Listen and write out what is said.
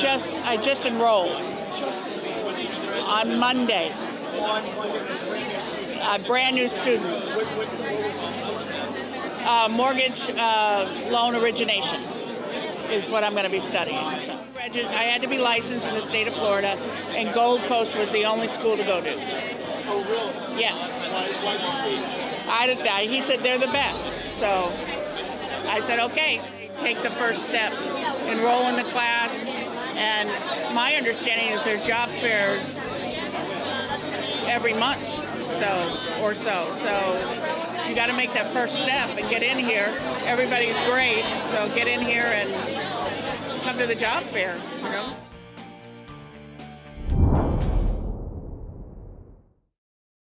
I just enrolled on Monday. A brand new student. Mortgage loan origination is what I'm going to be studying. So, I had to be licensed in the state of Florida, and Gold Coast was the only school to go to. Oh, really? Yes. Why did you say that? He said they're the best. So I said, okay, take the first step, enroll in the class, and my understanding is there's job fairs every month, so you got to make that first step and get in here. Everybody's great, so get in here and come to the job fair, you know.